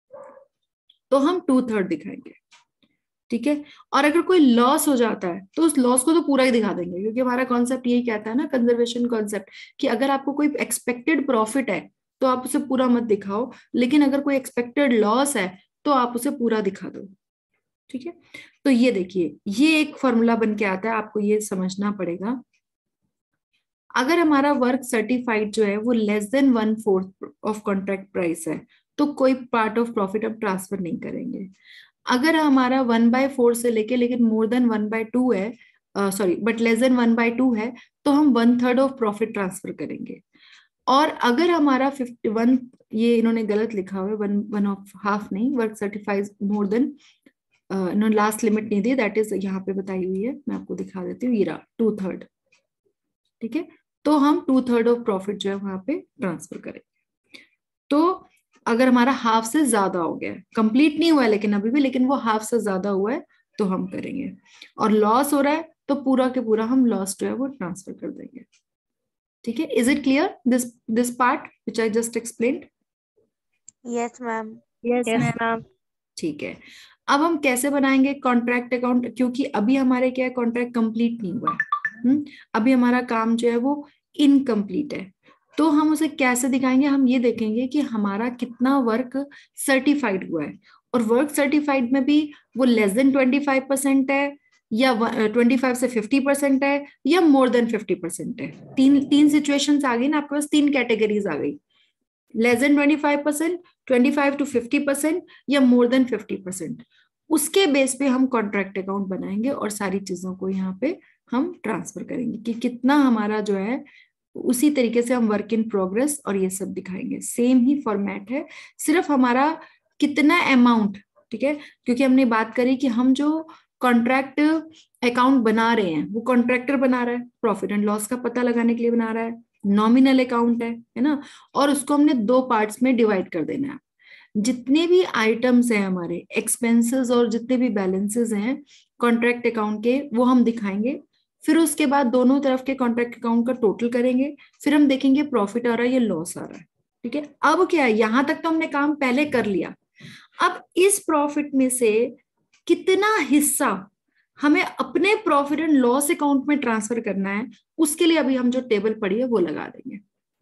तो हम टू थर्ड दिखाएंगे। ठीक है, और अगर कोई लॉस हो जाता है तो उस लॉस को तो पूरा ही दिखा देंगे, क्योंकि हमारा कॉन्सेप्ट यही कहता है ना, कंजर्वेशन कॉन्सेप्ट, कि अगर आपको कोई एक्सपेक्टेड प्रॉफिट है तो आप उसे पूरा मत दिखाओ, लेकिन अगर कोई एक्सपेक्टेड लॉस है तो आप उसे पूरा दिखा दो। ठीक है, तो ये देखिए, ये एक फॉर्मूला बन के आता है, आपको ये समझना पड़ेगा। अगर हमारा वर्क सर्टिफाइड जो है वो less than one fourth of contract price है तो कोई पार्ट ऑफ प्रॉफिट हम ट्रांसफर नहीं करेंगे। अगर हमारा वन बाय फोर से लेके लेकिन more than one by two है, sorry but less than one by two है, तो हम one third of profit transfer करेंगे। और अगर हमारा फिफ्टी वन, ये इन्होंने गलत लिखा हुआ है, वन वन ऑफ हाफ नहीं, वर्क सर्टिफाइड मोर देन, इन्होंने लास्ट लिमिट नहीं दी, दैट इज यहाँ पे बताई हुई है, मैं आपको दिखा देती हूँ, ये रहा टू थर्ड। ठीक है, तो हम टू थर्ड ऑफ प्रॉफिट जो है वहां पे ट्रांसफर करेंगे। तो अगर हमारा हाफ से ज्यादा हो गया है, कंप्लीट नहीं हुआ है लेकिन अभी भी, लेकिन वो हाफ से ज्यादा हुआ है तो हम करेंगे। और लॉस हो रहा है तो पूरा के पूरा हम लॉस जो है वो ट्रांसफर कर देंगे। ठीक है, is it clear this this part which I just explained? Yes ma'am. Yes ma'am. ठीक है, अब हम कैसे बनाएंगे कॉन्ट्रैक्ट अकाउंट, क्योंकि अभी हमारे क्या है, कॉन्ट्रैक्ट कंप्लीट नहीं हुआ है, हम्म अभी हमारा काम जो है वो इनकम्प्लीट है। तो हम उसे कैसे दिखाएंगे, हम ये देखेंगे कि हमारा कितना वर्क सर्टिफाइड हुआ है, और वर्क सर्टिफाइड में भी वो less than twenty five percent है या ट्वेंटी फाइव से फिफ्टी परसेंट है, या मोर देन फिफ्टी परसेंट है। तीन तीन सिचुएशंस आ गई ना आपके पास, तीन कैटेगरीज आ गई, less than twenty five percent, twenty five to fifty percent, या मोर देन फिफ्टी परसेंट। उसके बेस पे हम कॉन्ट्रैक्ट अकाउंट बनाएंगे और सारी चीजों को यहाँ पे हम ट्रांसफर करेंगे कि कितना हमारा जो है, उसी तरीके से हम वर्क इन प्रोग्रेस और ये सब दिखाएंगे। सेम ही फॉर्मेट है, सिर्फ हमारा कितना अमाउंट, ठीक है, क्योंकि हमने बात करी कि हम जो कॉन्ट्रैक्ट अकाउंट बना रहे हैं वो कॉन्ट्रैक्टर बना रहा है, प्रॉफिट एंड लॉस का पता लगाने के लिए बना रहा है, नॉमिनल अकाउंट है है ना, और उसको हमने दो पार्ट्स में डिवाइड कर देना है। जितने भी आइटम्स हैं हमारे एक्सपेंसेस और जितने भी बैलेंसेस हैं कॉन्ट्रैक्ट अकाउंट के, वो हम दिखाएंगे। फिर उसके बाद दोनों तरफ के कॉन्ट्रैक्ट अकाउंट का टोटल करेंगे, फिर हम देखेंगे प्रॉफिट आ रहा है या लॉस आ रहा है, ठीक है। अब क्या है, यहां तक तो हमने काम पहले कर लिया। अब इस प्रॉफिट में से कितना हिस्सा हमें अपने प्रॉफिट एंड लॉस अकाउंट में ट्रांसफर करना है, उसके लिए अभी हम जो टेबल पढ़ी है वो लगा देंगे,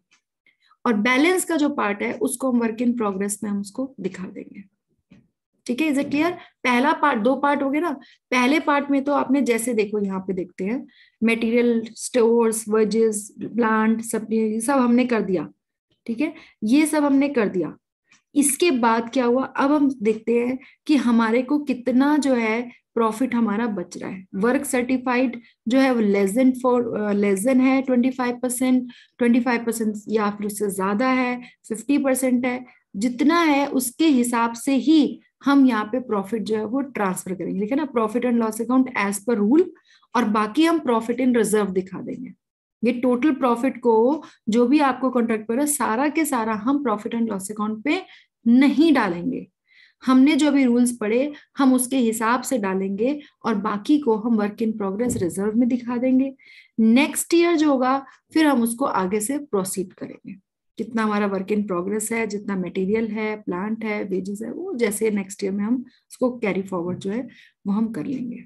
और बैलेंस का जो पार्ट है उसको हम वर्क इन प्रोग्रेस में हम उसको दिखा देंगे। ठीक है, इज इट क्लियर? पहला पार्ट, दो पार्ट हो गए ना। पहले पार्ट में तो आपने जैसे देखो यहाँ पे देखते हैं मटेरियल, स्टोर्स, वेजेस, प्लांट, सब ये सब हमने कर दिया, ठीक है, ये सब हमने कर दिया। इसके बाद क्या हुआ, अब हम देखते हैं कि हमारे को कितना जो है प्रॉफिट हमारा बच रहा है। वर्क सर्टिफाइड जो है वो less than four less than है twenty five percent, twenty five percent या फिर उससे ज्यादा है, फिफ्टी परसेंट है, जितना है उसके हिसाब से ही हम यहाँ पे प्रॉफिट जो है वो ट्रांसफर करेंगे, ठीक है ना, profit and loss account as per rule. और बाकी हम प्रॉफिट इन रिजर्व दिखा देंगे। ये टोटल प्रॉफिट को जो भी आपको कॉन्ट्रैक्ट पर है सारा के सारा हम प्रॉफिट एंड लॉस अकाउंट पे नहीं डालेंगे। हमने जो भी रूल्स पढ़े हम उसके हिसाब से डालेंगे, और बाकी को हम वर्क इन प्रोग्रेस रिजर्व में दिखा देंगे। नेक्स्ट ईयर जो होगा फिर हम उसको आगे से प्रोसीड करेंगे, कितना हमारा वर्क इन प्रोग्रेस है, जितना मटेरियल है, प्लांट है, वेजेस है, वो जैसे नेक्स्ट ईयर में हम उसको कैरी फॉरवर्ड जो है वो हम कर लेंगे।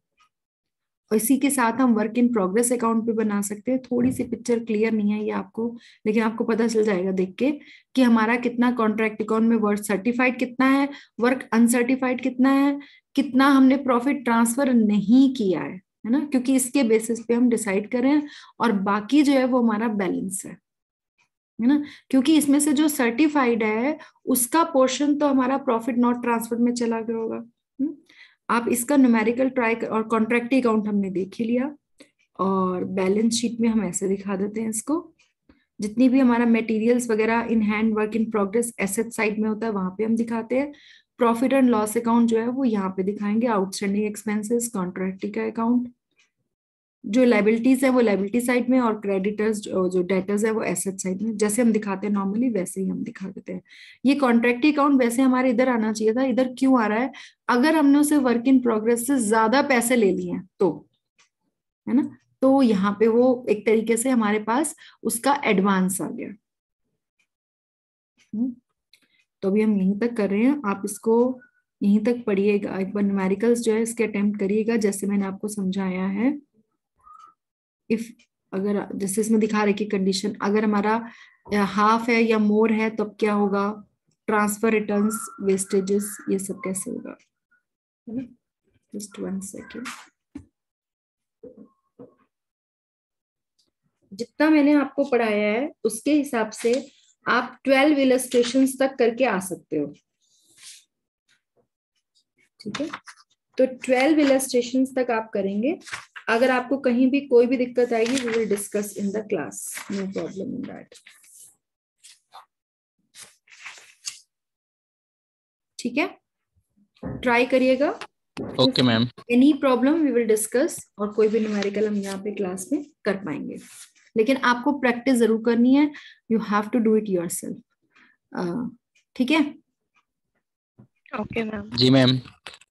और इसी के साथ हम वर्क इन प्रोग्रेस अकाउंट भी बना सकते हैं। थोड़ी सी पिक्चर क्लियर नहीं है ये आपको, लेकिन आपको पता चल जाएगा देख के कि हमारा कितना कॉन्ट्रैक्ट अकाउंट में वर्क सर्टिफाइड कितना है, वर्क अनसर्टिफाइड कितना है, कितना हमने प्रॉफिट ट्रांसफर नहीं किया है, है ना, क्योंकि इसके बेसिस पे हम डिसाइड करें। और बाकी जो है वो हमारा बैलेंस है, है ना, क्योंकि इसमें से जो सर्टिफाइड है उसका पोर्शन तो हमारा प्रॉफिट नॉट ट्रांसफर में चला गया होगा। हुँ? आप इसका न्यूमेरिकल ट्राई, और कॉन्ट्रैक्ट अकाउंट हमने देख ही लिया, और बैलेंस शीट में हम ऐसे दिखा देते हैं इसको। जितनी भी हमारा मटेरियल्स वगैरह in hand, work in progress, asset side में होता है वहां पे हम दिखाते हैं। प्रॉफिट एंड लॉस अकाउंट जो है वो यहाँ पे दिखाएंगे, आउटस्टैंडिंग एक्सपेंसेस, कॉन्ट्रैक्ट का अकाउंट, जो लाइबिलिटीज है वो लाइबिलिटी साइड में, और क्रेडिटर्स जो डेटर्स है वो एसेट साइड में। जैसे हम दिखाते हैं नॉर्मली वैसे ही हम दिखा देते हैं। ये कॉन्ट्रैक्ट अकाउंट वैसे हमारे इधर आना चाहिए था, इधर क्यों आ रहा है, अगर हमने उसे वर्क इन प्रोग्रेस से ज्यादा पैसे ले लिए हैं तो, है ना, तो यहाँ पे वो एक तरीके से हमारे पास उसका एडवांस आ गया। तो अभी हम यहीं तक कर रहे हैं, आप इसको यहीं तक पढ़िएगा, एक बार न्यूमेरिकल्स जो है इसके अटेम्प्ट करिएगा जैसे मैंने आपको समझाया है। इफ अगर जैसे इसमें दिखा रहे कि कंडीशन अगर हमारा हाफ है या मोर है तो अब क्या होगा, ट्रांसफर, रिटर्न्स, वेस्टेजेस, ये सब कैसे होगा, है ना। जस्ट वन सेकेंड, जितना मैंने आपको पढ़ाया है उसके हिसाब से आप ट्वेल्व इलस्ट्रेशंस तक करके आ सकते हो, ठीक है। तो ट्वेल्व इलस्ट्रेशंस तक आप करेंगे। अगर आपको कहीं भी कोई भी दिक्कत आएगी we will discuss in the class, no problem in that, ठीक है। ट्राई करिएगा। Okay ma'am. Any problem we will discuss, और कोई भी न्यूमेरिकल हम यहाँ पे क्लास में कर पाएंगे, लेकिन आपको प्रैक्टिस जरूर करनी है, you have to do it yourself, ठीक है। Okay ma'am. जी मैम।